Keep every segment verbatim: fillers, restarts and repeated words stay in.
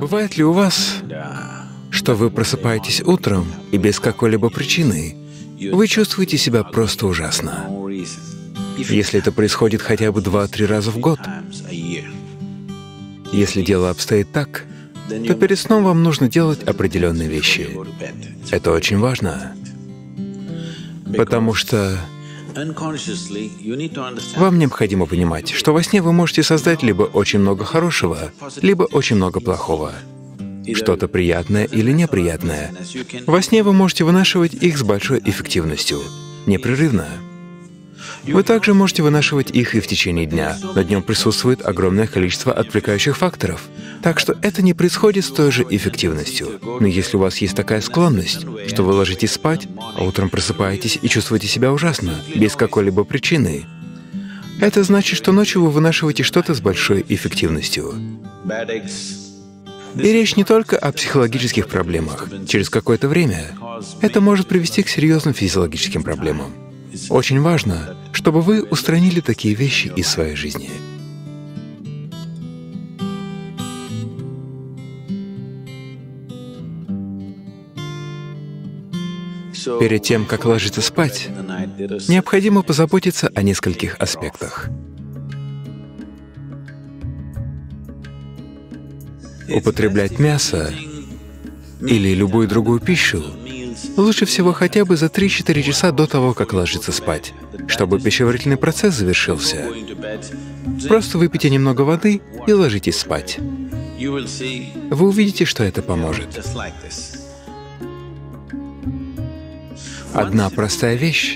Бывает ли у вас, что вы просыпаетесь утром и без какой-либо причины вы чувствуете себя просто ужасно? Если это происходит хотя бы два-три раза в год, если дело обстоит так, то перед сном вам нужно делать определенные вещи. Это очень важно, потому что вам необходимо понимать, что во сне вы можете создать либо очень много хорошего, либо очень много плохого, что-то приятное или неприятное. Во сне вы можете вынашивать их с большой эффективностью, непрерывно. Вы также можете вынашивать их и в течение дня, но днем присутствует огромное количество отвлекающих факторов, так что это не происходит с той же эффективностью. Но если у вас есть такая склонность, что вы ложитесь спать, а утром просыпаетесь и чувствуете себя ужасно, без какой-либо причины, это значит, что ночью вы вынашиваете что-то с большой эффективностью. И речь не только о психологических проблемах. Через какое-то время это может привести к серьезным физиологическим проблемам. Очень важно, чтобы вы устранили такие вещи из своей жизни. Перед тем, как ложиться спать, необходимо позаботиться о нескольких аспектах. Употреблять мясо или любую другую пищу лучше всего хотя бы за три-четыре часа до того, как ложиться спать, чтобы пищеварительный процесс завершился. Просто выпейте немного воды и ложитесь спать. Вы увидите, что это поможет. Одна простая вещь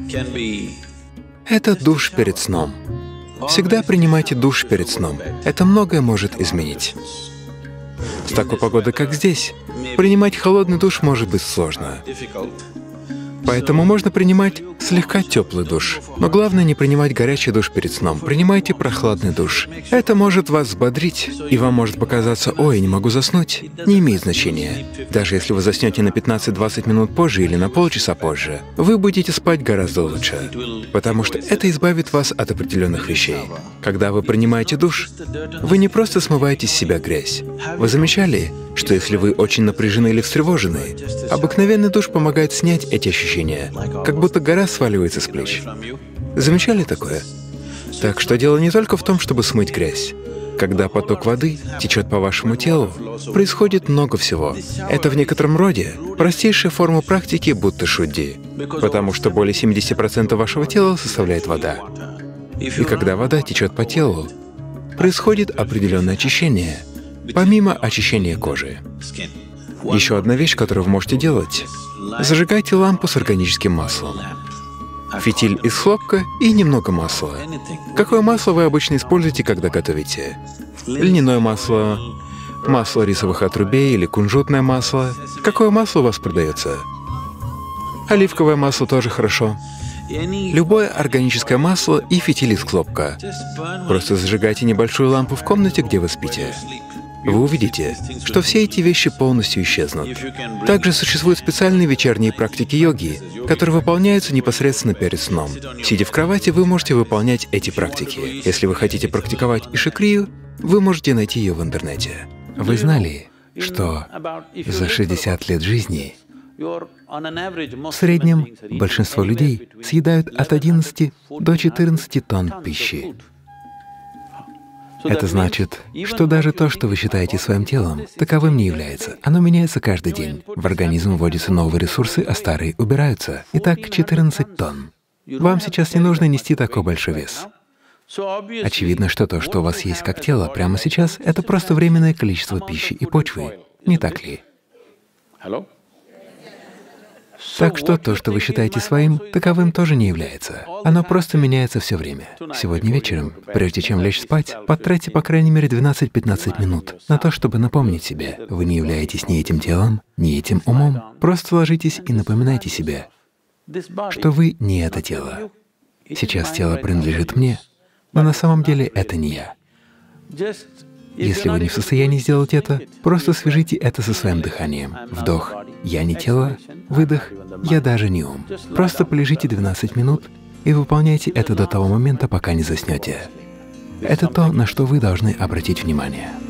— это душ перед сном. Всегда принимайте душ перед сном. Это многое может изменить. С такой погодой, как здесь, принимать холодный душ может быть сложно. Поэтому можно принимать слегка теплый душ. Но главное не принимать горячий душ перед сном. Принимайте прохладный душ. Это может вас взбодрить, и вам может показаться: «Ой, не могу заснуть». Не имеет значения. Даже если вы заснете на пятнадцать-двадцать минут позже или на полчаса позже, вы будете спать гораздо лучше, потому что это избавит вас от определенных вещей. Когда вы принимаете душ, вы не просто смываете с себя грязь. Вы замечали, что если вы очень напряжены или встревожены, обыкновенный душ помогает снять эти ощущения, как будто гора сваливается с плеч. Замечали такое? Так что дело не только в том, чтобы смыть грязь. Когда поток воды течет по вашему телу, происходит много всего. Это в некотором роде простейшая форма практики будто шудди, потому что более семидесяти процентов вашего тела составляет вода. И когда вода течет по телу, происходит определенное очищение, помимо очищения кожи. Еще одна вещь, которую вы можете делать — зажигайте лампу с органическим маслом. Фитиль из хлопка и немного масла. Какое масло вы обычно используете, когда готовите? Льняное масло, масло рисовых отрубей или кунжутное масло. Какое масло у вас продается? Оливковое масло тоже хорошо. Любое органическое масло и фитиль из хлопка. Просто зажигайте небольшую лампу в комнате, где вы спите. Вы увидите, что все эти вещи полностью исчезнут. Также существуют специальные вечерние практики йоги, которые выполняются непосредственно перед сном. Сидя в кровати, вы можете выполнять эти практики. Если вы хотите практиковать ишикрию, вы можете найти ее в интернете. Вы знали, что за шестьдесят лет жизни в среднем большинство людей съедают от одиннадцати до четырнадцати тонн пищи? Это значит, что даже то, что вы считаете своим телом, таковым не является. Оно меняется каждый день. В организм вводятся новые ресурсы, а старые убираются. Итак, четырнадцать тонн. Вам сейчас не нужно нести такой большой вес. Очевидно, что то, что у вас есть как тело прямо сейчас, это просто временное количество пищи и почвы. Не так ли? Так что то, что вы считаете своим, таковым тоже не является. Оно просто меняется все время. Сегодня вечером, прежде чем лечь спать, потратьте по крайней мере двенадцать-пятнадцать минут на то, чтобы напомнить себе: вы не являетесь ни этим телом, ни этим умом. Просто ложитесь и напоминайте себе, что вы не это тело. Сейчас тело принадлежит мне, но на самом деле это не я. Если вы не в состоянии сделать это, просто свяжите это со своим дыханием. Вдох — «я не тело», выдох — «я даже не ум». Просто полежите двенадцать минут и выполняйте это до того момента, пока не заснете. Это то, на что вы должны обратить внимание.